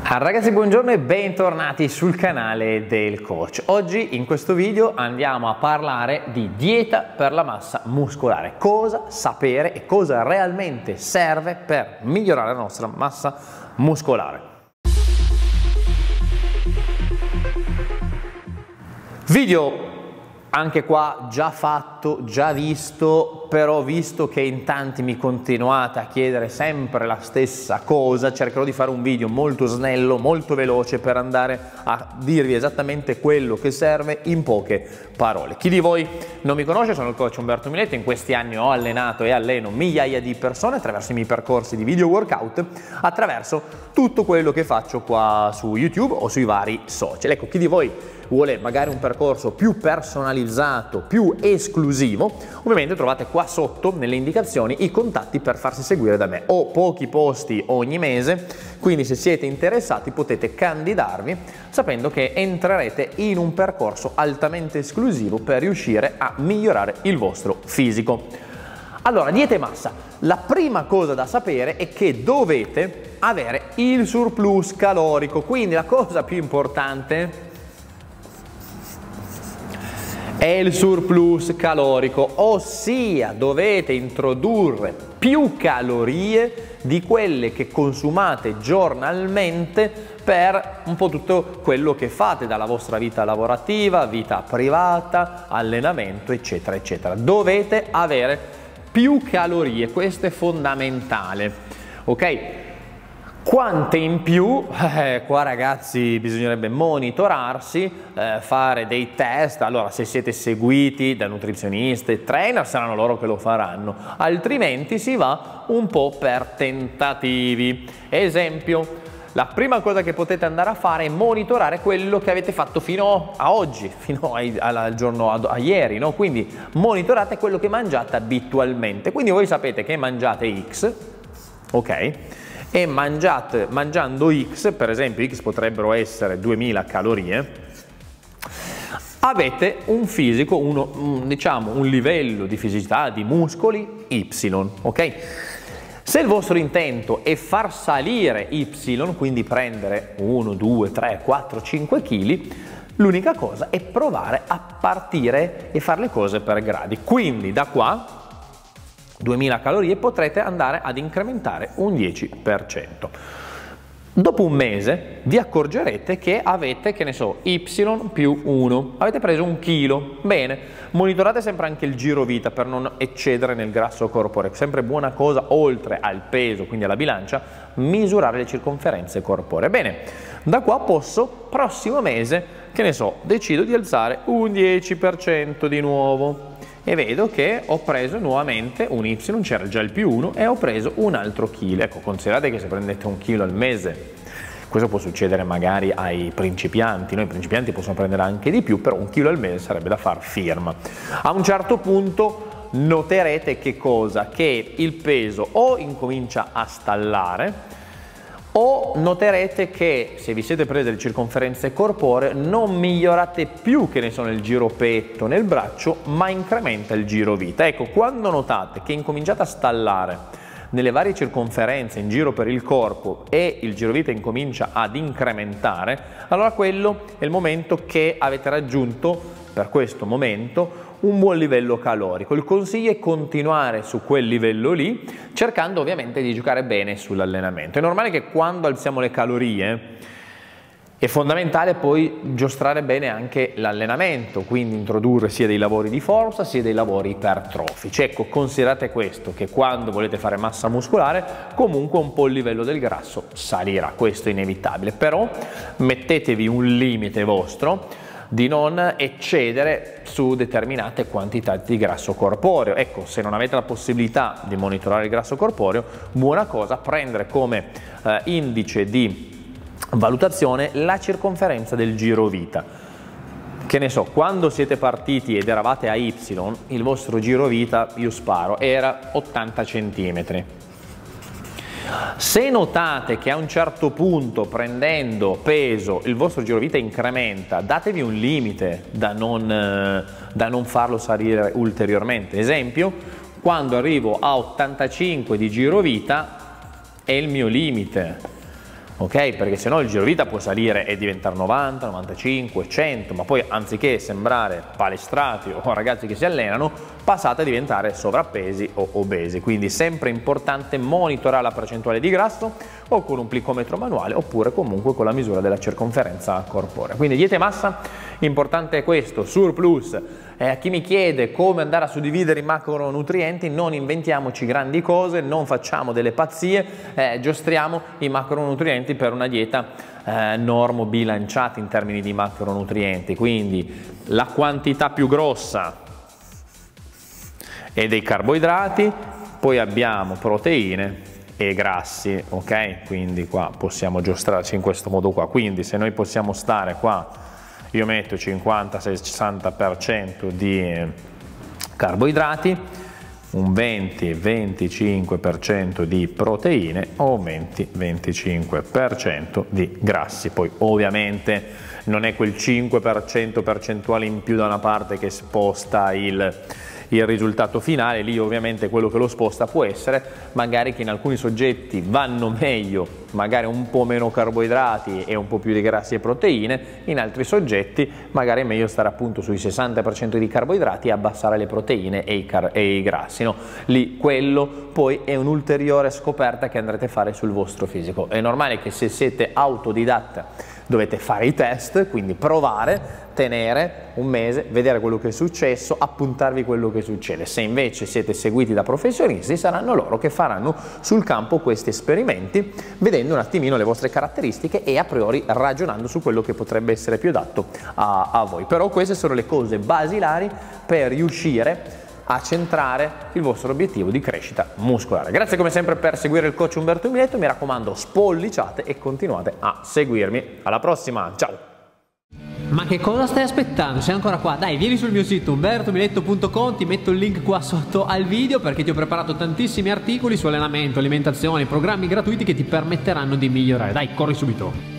Ragazzi, buongiorno e bentornati sul canale del coach. Oggi in questo video andiamo a parlare di dieta per la massa muscolare, cosa sapere e cosa realmente serve per migliorare la nostra massa muscolare. Video anche qua già fatto, già visto, però visto che in tanti mi continuate a chiedere sempre la stessa cosa, cercherò di fare un video molto snello, molto veloce per andare a dirvi esattamente quello che serve in poche parole. Chi di voi non mi conosce, sono il coach Umberto Miletto, in questi anni ho allenato e alleno migliaia di persone attraverso i miei percorsi di video workout, attraverso tutto quello che faccio qua su YouTube o sui vari social. Ecco, chi di voi vuole magari un percorso più personalizzato, più esclusivo, ovviamente trovate qua sotto nelle indicazioni i contatti per farsi seguire da me. Ho pochi posti ogni mese, quindi se siete interessati potete candidarvi sapendo che entrerete in un percorso altamente esclusivo per riuscire a migliorare il vostro fisico. Allora, dieta e massa. La prima cosa da sapere è che dovete avere il surplus calorico, quindi la cosa più importante è il surplus calorico, ossia dovete introdurre più calorie di quelle che consumate giornalmente per un po' tutto quello che fate dalla vostra vita lavorativa, vita privata, allenamento, eccetera, eccetera. Dovete avere più calorie, questo è fondamentale, ok? Quante in più? Qua ragazzi bisognerebbe monitorarsi, fare dei test. Allora, se siete seguiti da nutrizionisti e trainer saranno loro che lo faranno, altrimenti si va un po' per tentativi. Esempio, la prima cosa che potete andare a fare è monitorare quello che avete fatto fino a oggi, fino al giorno a ieri, no? Quindi monitorate quello che mangiate abitualmente. Quindi voi sapete che mangiate X, ok? E mangiando X, per esempio X potrebbero essere 2000 calorie, avete un fisico, diciamo un livello di fisicità, di muscoli Y, ok? Se il vostro intento è far salire Y, quindi prendere 1, 2, 3, 4, 5 kg, l'unica cosa è provare a partire e fare le cose per gradi. Quindi da qua 2000 calorie potrete andare ad incrementare un 10%. Dopo un mese vi accorgerete che avete, che ne so, Y più 1, avete preso un chilo. Bene, monitorate sempre anche il giro vita per non eccedere nel grasso corporeo. Sempre buona cosa, oltre al peso, quindi alla bilancia, misurare le circonferenze corporee. Bene, da qua posso, prossimo mese, che ne so, decido di alzare un 10% di nuovo. E vedo che ho preso nuovamente un Y, c'era già il più 1 e ho preso un altro chilo. Ecco, considerate che se prendete un chilo al mese, questo può succedere magari ai principianti, i principianti possono prendere anche di più, però un chilo al mese sarebbe da far firma. A un certo punto noterete che cosa? Che il peso o incomincia a stallare, o noterete che se vi siete presi le circonferenze corporee non migliorate più, che ne so, nel giro petto, nel braccio, ma incrementa il giro vita. Ecco, quando notate che incominciate a stallare nelle varie circonferenze in giro per il corpo e il giro vita incomincia ad incrementare, allora quello è il momento che avete raggiunto, per questo momento, un buon livello calorico. Il consiglio è continuare su quel livello lì, cercando ovviamente di giocare bene sull'allenamento. È normale che quando alziamo le calorie è fondamentale poi giostrare bene anche l'allenamento, quindi introdurre sia dei lavori di forza sia dei lavori ipertrofici. Ecco, considerate questo, che quando volete fare massa muscolare comunque un po' il livello del grasso salirà, questo è inevitabile, però mettetevi un limite vostro di non eccedere su determinate quantità di grasso corporeo. Ecco, se non avete la possibilità di monitorare il grasso corporeo, buona cosa prendere come indice di valutazione la circonferenza del giro vita. Che ne so, quando siete partiti ed eravate a Y, il vostro giro vita, io sparo, era 80 cm. Se notate che a un certo punto, prendendo peso, il vostro girovita incrementa, datevi un limite da non farlo salire ulteriormente. Esempio, quando arrivo a 85 di girovita è il mio limite. ok? Perché sennò il giro vita può salire e diventare 90, 95, 100, ma poi anziché sembrare palestrati o ragazzi che si allenano, passate a diventare sovrappesi o obesi. Quindi sempre importante monitorare la percentuale di grasso o con un plicometro manuale oppure comunque con la misura della circonferenza corporea. Quindi dieta e massa, importante è questo, surplus. A chi mi chiede come andare a suddividere i macronutrienti, non inventiamoci grandi cose, non facciamo delle pazzie, giostriamo i macronutrienti per una dieta normo bilanciata in termini di macronutrienti. Quindi la quantità più grossa è dei carboidrati, poi abbiamo proteine e grassi, ok? Quindi qua possiamo giostrarci in questo modo qua. Quindi se noi possiamo stare qua, io metto 50-60% di carboidrati, un 20-25% di proteine o un 20-25% di grassi. Poi ovviamente non è quel 5% percentuale in più da una parte che sposta il risultato finale, lì ovviamente quello che lo sposta può essere magari che in alcuni soggetti vanno meglio, magari un po' meno carboidrati e un po' più di grassi e proteine, in altri soggetti magari è meglio stare appunto sui 60% di carboidrati e abbassare le proteine e i grassi, no? Lì quello poi è un'ulteriore scoperta che andrete a fare sul vostro fisico. È normale che se siete autodidatta dovete fare i test, quindi provare, tenere un mese, vedere quello che è successo, appuntarvi quello che succede. Se invece siete seguiti da professionisti, saranno loro che faranno sul campo questi esperimenti, vedendo un attimino le vostre caratteristiche e a priori ragionando su quello che potrebbe essere più adatto a voi. Però queste sono le cose basilari per riuscire a centrare il vostro obiettivo di crescita muscolare. Grazie come sempre per seguire il coach Umberto Miletto, mi raccomando spolliciate e continuate a seguirmi. Alla prossima, ciao! Ma che cosa stai aspettando? Sei ancora qua? Dai, vieni sul mio sito umbertomiletto.com, ti metto il link qua sotto al video perché ti ho preparato tantissimi articoli su allenamento, alimentazione, programmi gratuiti che ti permetteranno di migliorare. Dai, corri subito!